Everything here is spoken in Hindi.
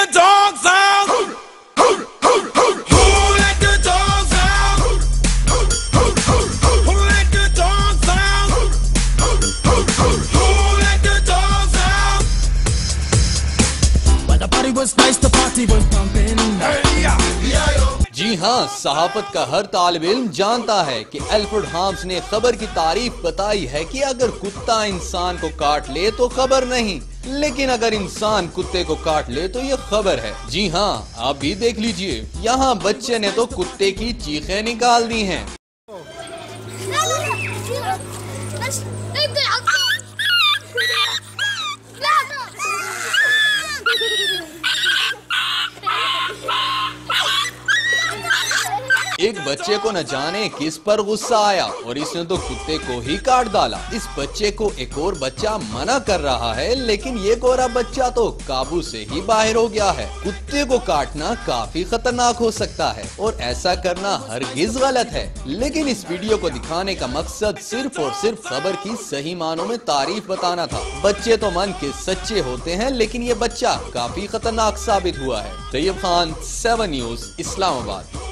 dogs out? Who let the dogs out? Who let the dogs out? Who let the dogs out? Well, the party was nice, the party was pumping. Hey, yeah, yo. जी हाँ, सहाफत का हर तालिब इल्म जानता है कि एल्फ्रेड हार्म्स ने खबर की तारीफ बताई है कि अगर कुत्ता इंसान को काट ले तो खबर नहीं, लेकिन अगर इंसान कुत्ते को काट ले तो ये खबर है। जी हाँ, आप भी देख लीजिए, यहाँ बच्चे ने तो कुत्ते की चीखें निकाल दी हैं। एक बच्चे को न जाने किस पर गुस्सा आया और इसने तो कुत्ते को ही काट डाला। इस बच्चे को एक और बच्चा मना कर रहा है, लेकिन ये गोरा बच्चा तो काबू से ही बाहर हो गया है। कुत्ते को काटना काफी खतरनाक हो सकता है और ऐसा करना हरगिज गलत है, लेकिन इस वीडियो को दिखाने का मकसद सिर्फ और सिर्फ खबर की सही मानों में तारीफ बताना था। बच्चे तो मन के सच्चे होते हैं, लेकिन ये बच्चा काफी खतरनाक साबित हुआ है। तैयब खान, 7 न्यूज़, इस्लामाबाद।